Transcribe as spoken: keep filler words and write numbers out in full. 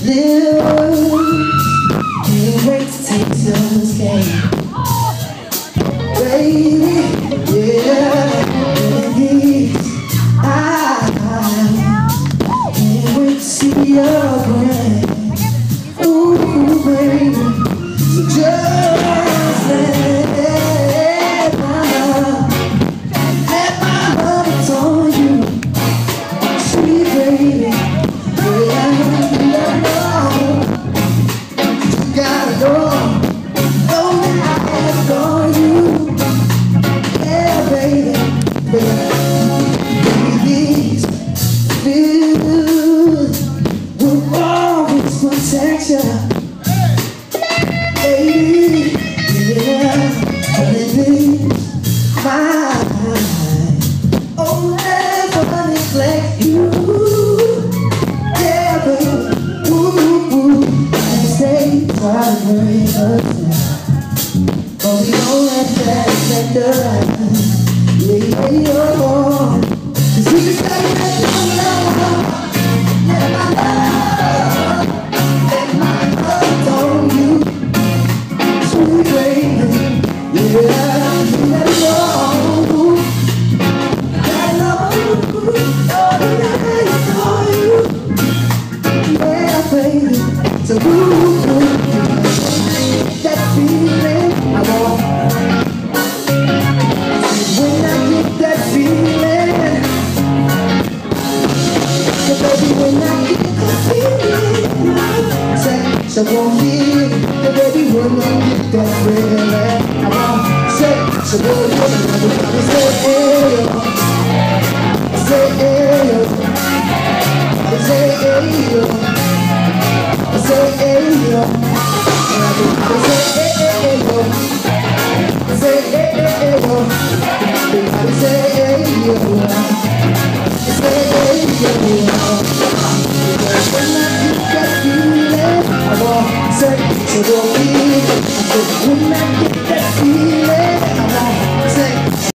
Can't wait to taste your skin, baby. Yeah, baby. I can't wait to see your grin. Ooh, baby. So just let my let my love on you, sweet baby. Baby, yeah, baby, my oh, never neglect you. Yeah, baby, ooh, ooh, I stay try to hurry us now, but we don't let that affect us. Yeah, yeah, oh, 'cause we just gotta let my love, let my love, let my love on you, sweet baby. Yeah, let it go. I love you, I love you. Yeah, baby. So ooh, ooh, that feeling I want. When I get that feeling, so baby, when I get that feeling, say, so won't feel, the baby, when I get that feeling, I want. Say, so won't feel, say, hey, say, hey, say, hey, say, hey, yo. Say, hey, yo. Say, hey, yo. Say, hey, yo. Say, hey, yo. Because when I get that feeling, I want, say, so don't leave. I said, when I